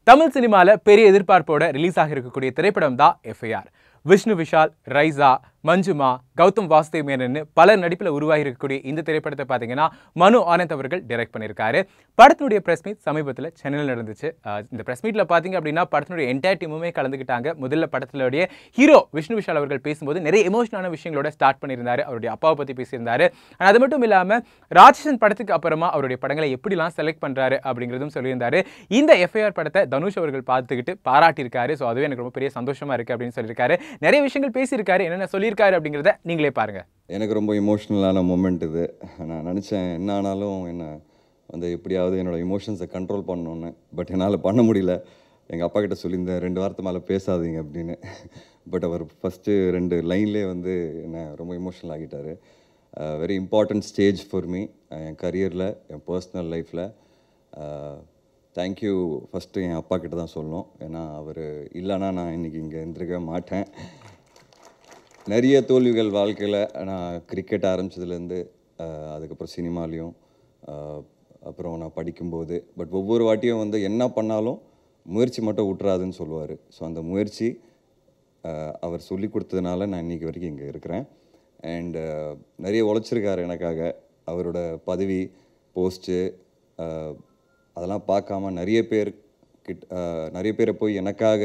தமிழ் சினிமால பெரிய எதிர்பார்ப்போட ரிலீஸ் ஆக இருக்கக்கூடிய திரைப்படம் தான் FIR. விஷ்ணு விஷால், ரைசா, மஞ்சுமா, கௌதம் வாசுதேவ் மேனன் பலர் நடிப்பில் உருவாகி இருக்கக்கூடிய இந்த திரைப்படத்தை பார்த்தீங்கன்னா மனு ஆனந்த் அவர்கள் டைரக்ட் பண்ணியிருக்காரு. படத்தினுடைய பிரஸ் மீட் சமீபத்தில் சென்னையில் நடந்துச்சு. இந்த பிரஸ் மீட்ல பார்த்தீங்க அப்படின்னா படத்தினுடைய என்டையர் டீமுமே கலந்துக்கிட்டாங்க. முதல்ல படத்தினுடைய ஹீரோ விஷ்ணு விஷால் அவர்கள் பேசும்போது நிறைய எமோஷனான விஷயங்களோட ஸ்டார்ட் பண்ணியிருந்தாரு. அவருடைய அப்பாவை பற்றி பேசியிருந்தாரு. அது மட்டும் இல்லாமல் ராட்சசன் படத்துக்கு அப்புறமா அவருடைய படங்களை எப்படிலாம் செலக்ட் பண்றாரு அப்படிங்கிறதும் சொல்லியிருந்தாரு. இந்த FIR படத்தை தனுஷ் அவர்கள் பார்த்துக்கிட்டு பாராட்டியிருக்காரு. ஸோ அதுவே எனக்கு ரொம்ப பெரிய சந்தோஷமா இருக்கு அப்படின்னு சொல்லியிருக்காரு. நிறைய விஷயங்கள் பேசியிருக்காரு. என்னென்ன சொல்லியிருக்காரு அப்படிங்கிறத நீங்களே பாருங்க. எனக்கு ரொம்ப இமோஷ்னலான மொமெண்ட் இது. நான் நினச்சேன் என்ன ஆனாலும் என்ன வந்து எப்படியாவது என்னோடய இமோஷன்ஸை கண்ட்ரோல் பண்ணணுன்னு. பட் என்னால் பண்ண முடியல. எங்கள் அப்பா கிட்ட சொல்லியிருந்தேன் 2 வாரத்து மேலே பேசாதீங்க அப்படின்னு. பட் அவர் ஃபஸ்ட்டு 2 லைன்லேயே வந்து என்னை ரொம்ப இமோஷனல் ஆகிட்டார். Very important stage for me என் கரியரில், என் பர்சனல் லைஃப்பில். தேங்க்யூ ஃபஸ்ட்டு என் அப்பா கிட்ட தான் சொல்லணும். ஏன்னா அவர் இல்லைன்னா நான் இன்றைக்கி இங்கே இருந்திருக்க மாட்டேன். நிறைய தோல்விகள் வாழ்க்கையில். நான் கிரிக்கெட் ஆரம்பித்ததுலேருந்து அதுக்கப்புறம் சினிமாலேயும் அப்புறம் நான் படிக்கும்போது பட் ஒவ்வொரு வாட்டியும் வந்து என்ன பண்ணாலும் முயற்சி மட்டும் விட்டுறாதுன்னு சொல்லுவார். ஸோ அந்த முயற்சி அவர் சொல்லி கொடுத்ததுனால நான் இன்றைக்கி வரைக்கும் இங்கே இருக்கிறேன். அண்டு நிறைய உழைச்சிருக்காரு எனக்காக. அவரோட பதவி, போஸ்ட்டு அதெல்லாம் பார்க்காம நிறைய பேரை போய் எனக்காக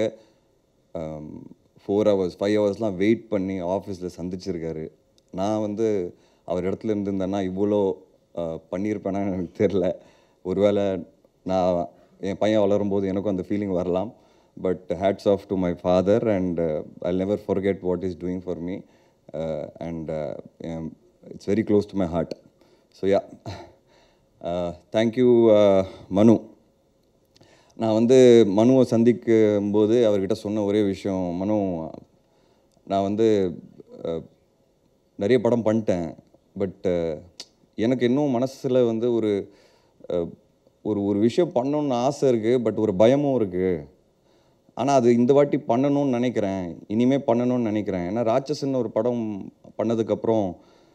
4 hours 5 hours வெயிட் பண்ணி ஆஃபீஸில் சந்திச்சிருக்காரு. நான் வந்து அவர் இடத்துல இருந்திருந்தேன்னா இவ்வளோ பண்ணியிருப்பேனான்னு எனக்கு தெரில. ஒருவேளை நான் என் பையன் வளரும்போது எனக்கும் அந்த ஃபீலிங் வரலாம். But hats off to my father and I never forget what is doing for me and it's very close to my heart. So yeah, thank you Manu. நான் வந்து மனுவை சந்திக்கும்போது அவர்கிட்ட சொன்ன ஒரே விஷயம், மனு நான் வந்து நிறைய படம் பண்ணிட்டேன். பட் எனக்கு இன்னும் மனசில் வந்து ஒரு ஒரு விஷயம் பண்ணணுன்னு ஆசை இருக்குது. பட் ஒரு பயமும் இருக்குது. ஆனால் அது இந்த வாட்டி பண்ணணும்னு நினைக்கிறேன், இனிமேல் பண்ணணும்னு நினைக்கிறேன். ஏன்னா ராட்சசன் ஒரு படம் பண்ணதுக்கப்புறம்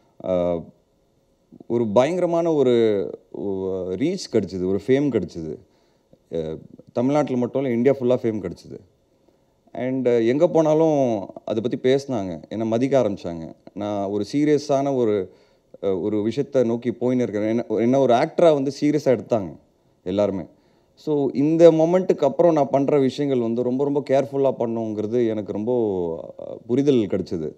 ஒரு பயங்கரமான ஒரு ரீச் கிடச்சிது, ஒரு ஃபேம் கிடச்சிது. தமிழ்நாட்டில் மட்டும் இல்லை, இந்தியா ஃபுல்லாக ஃபேம் கிடச்சிது. அண்டு எங்கே போனாலும் அதை பற்றி பேசினாங்க, என்னை மதிக்க ஆரம்பித்தாங்க. நான் ஒரு சீரியஸான ஒரு விஷயத்தை நோக்கி போயின்னு இருக்கிறேன். என்ன ஒரு ஆக்டராக வந்து சீரியஸாக எடுத்தாங்க எல்லாருமே. ஸோ இந்த மொமெண்ட்டுக்கு அப்புறம் நான் பண்ணுற விஷயங்கள் வந்து ரொம்ப ரொம்ப கேர்ஃபுல்லாக பண்ணுங்கிறது எனக்கு ரொம்ப புரிதல் கிடச்சிது.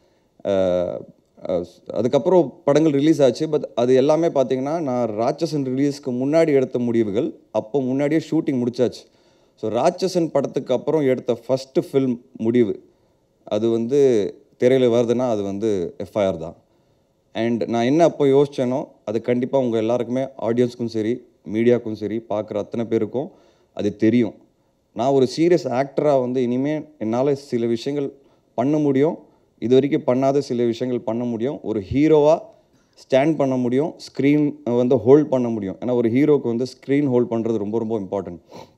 அதுக்கப்புறம் படங்கள் ரிலீஸ் ஆச்சு. பட் அது எல்லாமே பார்த்திங்கன்னா நான் ராட்சசன் ரிலீஸ்க்கு முன்னாடி எடுத்த முடிவுகள். அப்போ முன்னாடியே ஷூட்டிங் முடிச்சாச்சு. ஸோ ராட்சசன் படத்துக்கு அப்புறம் எடுத்த ஃபஸ்ட்டு ஃபில்ம் முடிவு அது வந்து திரையில் வருதுன்னா அது வந்து FIR தான். அண்ட் நான் என்ன அப்போ யோசித்தேனோ அது கண்டிப்பாக உங்கள் எல்லாருக்குமே, ஆடியன்ஸுக்கும் சரி, மீடியாவுக்கும் சரி, பார்க்குற அத்தனை பேருக்கும் அது தெரியும். நான் ஒரு சீரியஸ் ஆக்டராக வந்து இனிமேல் என்னால் சில விஷயங்கள் பண்ண முடியும், இது வரைக்கும் பண்ணாத சில விஷயங்கள் பண்ண முடியும். ஒரு ஹீரோவாக ஸ்டாண்ட் பண்ண முடியும், ஸ்க்ரீன் வந்து ஹோல்ட் பண்ண முடியும். ஏன்னா ஒரு ஹீரோவுக்கு வந்து ஸ்க்ரீன் ஹோல்ட் பண்ணுறது ரொம்ப ரொம்ப இம்பார்ட்டன்ட்.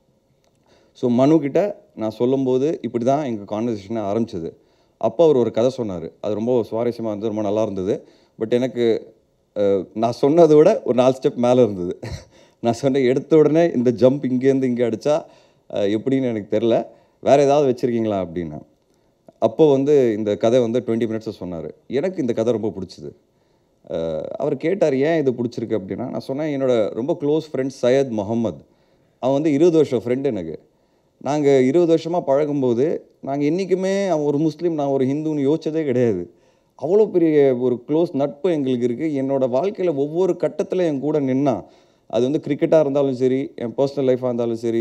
ஸோ மனுக்கிட்ட நான் சொல்லும்போது இப்படி தான் எங்கள் கான்வர்சேஷனை ஆரம்பிச்சது. அப்போ அவர் ஒரு கதை சொன்னார். அது ரொம்ப சுவாரஸ்யமாக இருந்தது, ரொம்ப நல்லா இருந்தது. பட் எனக்கு நான் சொன்னதை விட ஒரு 4 ஸ்டெப் மேலே இருந்தது. நான் சொன்னேன், எடுத்த உடனே இந்த ஜம்ப் இங்கேருந்து இங்கே அடித்தா எப்படின்னு எனக்கு தெரில, வேறு ஏதாவது வச்சுருக்கீங்களா அப்படின்னு. அப்போ வந்து இந்த கதை வந்து 20 minutes சொன்னார். எனக்கு இந்த கதை ரொம்ப பிடிச்சிது. அவர் கேட்டார் ஏன் இது பிடிச்சிருக்கு அப்படின்னா, நான் சொன்னேன் என்னோடய ரொம்ப க்ளோஸ் ஃப்ரெண்ட் சையத் முகமது, அவன் வந்து 20 வருஷம் ஃப்ரெண்டு எனக்கு. நாங்கள் 20 வருஷமாக பழகும்போது நாங்கள் என்றைக்குமே அவன் ஒரு முஸ்லீம், நான் ஒரு ஹிந்துன்னு யோசிச்சதே கிடையாது. அவ்வளோ பெரிய ஒரு க்ளோஸ் நட்பு எங்களுக்கு இருக்குது. என்னோடய வாழ்க்கையில் ஒவ்வொரு கட்டத்தில் என் கூட நின்னா, அது வந்து கிரிக்கெட்டாக இருந்தாலும் சரி, என் பர்சனல் லைஃபாக இருந்தாலும் சரி,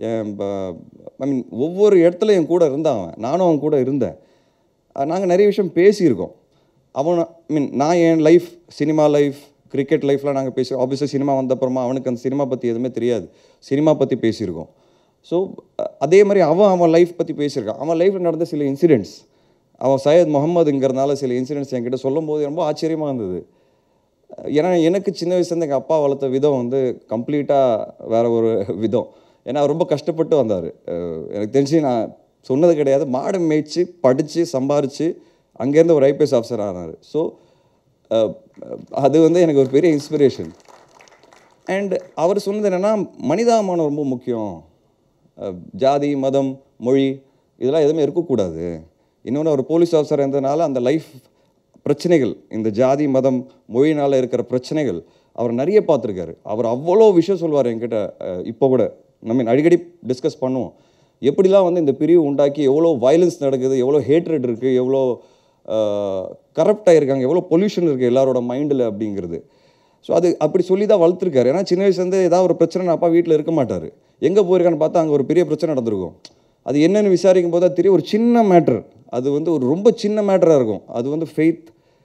ஐ மீன் ஒவ்வொரு இடத்துல என் கூட இருந்தான் அவன், நானும் அவன் கூட இருந்தேன். நாங்கள் நிறைய விஷயம் பேசியிருக்கோம். நான் என் லைஃப், சினிமா லைஃப், கிரிக்கெட் லைஃப்லாம் நாங்கள் பேசியிருக்கோம். ஆப்வியஸாக சினிமா வந்தப்புறமா அவனுக்கு அந்த சினிமா பற்றி எதுவுமே தெரியாது, சினிமா பற்றி பேசியிருக்கோம். ஸோ அதே மாதிரி அவன் லைஃப் பற்றி பேசியிருக்கான். அவன் லைஃப்பில் நடந்த சில இன்சிடெண்ட்ஸ், அவன் சையத் முகமதுங்கிறதுனால சில இன்சிடெண்ட்ஸ் என்கிட்ட சொல்லும்போது ரொம்ப ஆச்சரியமாக இருந்தது. ஏன்னா எனக்கு சின்ன வயசுலேருந்து எங்கள் அப்பா வளர்த்த விதம் வந்து கம்ப்ளீட்டாக வேறு ஒரு விதம். ஏன்னா அவர் ரொம்ப கஷ்டப்பட்டு வந்தார். எனக்கு தெரிஞ்சு நான் சொன்னது கிடையாது, மாடு மேய்ச்சி படித்து சம்பாரித்து அங்கேருந்து ஒரு IPS ஆஃபீஸர் ஆனார். ஸோ அது வந்து எனக்கு ஒரு பெரிய இன்ஸ்பிரேஷன். அண்ட் அவர் சொன்னது என்னென்னா, மனிதாபிமானம் ரொம்ப முக்கியம். ஜாதி மதம் மொழி இதெல்லாம் எதுவுமே இருக்கக்கூடாது. இன்னொன்று ஒரு போலீஸ் ஆஃபீஸர் இருந்ததுனால அந்த லைஃப் பிரச்சனைகள், இந்த ஜாதி மதம் மொழினால் இருக்கிற பிரச்சனைகள் அவர் நிறைய பார்த்துருக்காரு. அவர் அவ்வளோ விஷயம் சொல்வார் என்கிட்ட. இப்போ கூட நம்ம அடிக்கடி டிஸ்கஸ் பண்ணுவோம். எப்படிலாம் வந்து இந்த பிரிவு உண்டாக்கி எவ்வளோ வயலன்ஸ் நடக்குது, எவ்வளோ ஹேட்ரட் இருக்குது, எவ்வளோ கரப்டாக இருக்காங்க, எவ்வளோ பொல்யூஷன் இருக்குது எல்லாரோட மைண்டில் அப்படிங்கிறது. ஸோ அது அப்படி சொல்லி தான் வளர்த்துருக்காரு. ஏன்னா சின்ன வயசுலேருந்து ஏதாவது ஒரு பிரச்சனை அப்பா வீட்டில் இருக்க மாட்டார். எங்கே போயிருக்கான்னு பார்த்தா அங்கே ஒரு பெரிய பிரச்சனை நடந்திருக்கும். அது என்னென்னு விசாரிக்கும் போது தெரியும் ஒரு சின்ன மேட்ரு, அது வந்து ஒரு ரொம்ப சின்ன மேட்டராக இருக்கும். அது வந்து ஃபெய்த்,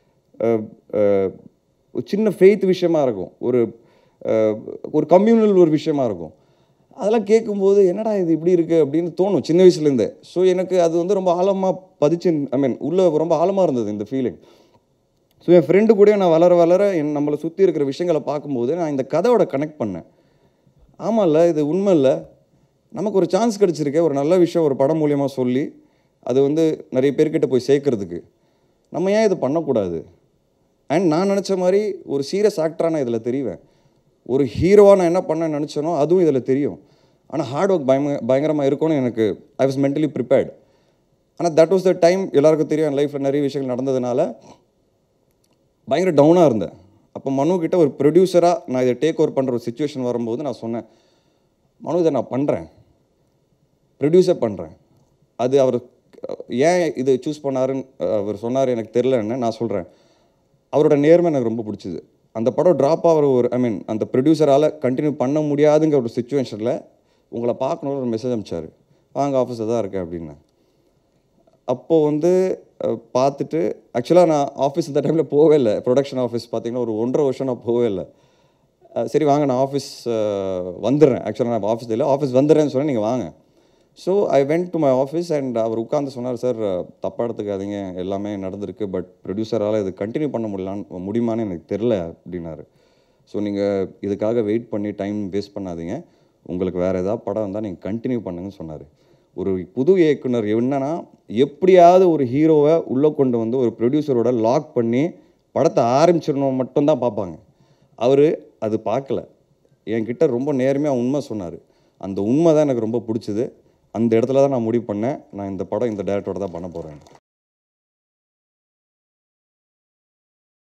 ஒரு சின்ன ஃபெய்த் விஷயமா இருக்கும், ஒரு கம்யூனல் ஒரு விஷயமா இருக்கும். அதெல்லாம் கேட்கும்போது என்னடா இது இப்படி இருக்குது அப்படின்னு தோணும் சின்ன வயசுலேருந்தே. ஸோ எனக்கு அது வந்து ரொம்ப ஆழமாக பதிச்சு, உள்ளே ரொம்ப ஆழமாக இருந்தது இந்த ஃபீலிங். ஸோ என் ஃப்ரெண்டு கூட நான் வளர வளர நம்மளை சுற்றி இருக்கிற விஷயங்களை பார்க்கும்போது நான் இந்த கதையோட கனெக்ட் பண்ணேன். ஆமாம்ல, இது உண்மை இல்லை, நமக்கு ஒரு சான்ஸ் கிடச்சிருக்கேன், ஒரு நல்ல விஷயம் ஒரு படம் மூலியமாக சொல்லி அது வந்து நிறைய பேர்கிட்ட போய் சேர்க்கறதுக்கு. நம்ம ஏன் இது பண்ணக்கூடாது? அண்ட் நான் நினச்ச மாதிரி ஒரு சீரியஸ் ஆக்டராக நான் இதில் தெரிவேன். ஒரு ஹீரோவாக நான் என்ன பண்ண நினச்சேனோ அதுவும் இதில் தெரியும். ஆனால் ஹார்ட் ஒர்க் பயங்கரமாக இருக்கும்னு எனக்கு ஐ வாஸ் மென்டலி ப்ரிப்பேர்ட். ஆனால் தட் வாஸ் த டைம். எல்லாருக்கும் தெரியும் என் லைஃப்பில் நிறைய விஷயங்கள் நடந்ததுனால பயங்கர டவுனாக இருந்தேன். அப்போ மனு கிட்ட ஒரு ப்ரொடியூசராக நான் இதை டேக் ஓவர் பண்ணுற ஒரு சுச்சுவேஷன் வரும்போது நான் சொன்னேன், மனு இதை நான் பண்ணுறேன், ப்ரொடியூசர் பண்ணுறேன். அது அவர் ஏன் இது சூஸ் பண்ணாருன்னு அவர் சொன்னார் எனக்கு தெரிலன்னு நான் சொல்கிறேன். அவரோட நேர்மை எனக்கு ரொம்ப பிடிச்சிது. அந்த படம் ட்ராப் ஆகிற ஒரு அந்த ப்ரொடியூசரால் கண்டினியூ பண்ண முடியாதுங்கிற ஒரு சுச்சுவேஷனில் உங்களை பார்க்கணுன்னு ஒரு மெசேஜ் அனுப்பிச்சார். வாங்க ஆஃபீஸில் தான் இருக்கேன் அப்படின்னு. அப்போது வந்து பார்த்துட்டு ஆக்சுவலாக நான் ஆஃபீஸ் இந்த டைமில் போகவே இல்லை. ப்ரொடக்ஷன் ஆஃபீஸ் பார்த்திங்கன்னா ஒரு 1.5 வருஷம் நான் போகவே இல்லை. சரி வாங்க நான் ஆஃபீஸ் வந்துடுறேன், ஆக்சுவலாக நான் ஆஃபீஸ் இல்லை, ஆஃபீஸ் வந்துடுறேன்னு சொன்னேன், நீங்கள் வாங்க. So I went to my office and அவர் உட்காந்து சொன்னார், சார் தப்பாக எடுத்துக்காதீங்க, எல்லாமே நடந்திருக்கு, பட் ப்ரொடியூசரால் இது கண்டினியூ பண்ண முடியுமான்னு எனக்கு தெரில அப்படின்னாரு. ஸோ நீங்கள் இதுக்காக வெயிட் பண்ணி டைம் வேஸ்ட் பண்ணாதீங்க, உங்களுக்கு வேறு ஏதாவது படம் இருந்தால் நீங்கள் கண்டினியூ பண்ணுங்கன்னு சொன்னார். ஒரு புது இயக்குனர் என்னன்னா எப்படியாவது ஒரு ஹீரோவை உள்ளே கொண்டு வந்து ஒரு ப்ரொடியூசரோட லாக் பண்ணி படத்தை ஆரம்பிச்சிடணும் மட்டும்தான் பார்ப்பாங்க. அவர் அது பார்க்கல. என்கிட்ட ரொம்ப நேர்மையாக உண்மை சொன்னார். அந்த உண்மை தான் எனக்கு ரொம்ப பிடிச்சிது. அந்த இடத்துல தான் நான் முடிவு பண்ணேன், நான் இந்த படம் இந்த டைரக்டரோட தான் பண்ண போகிறேன்.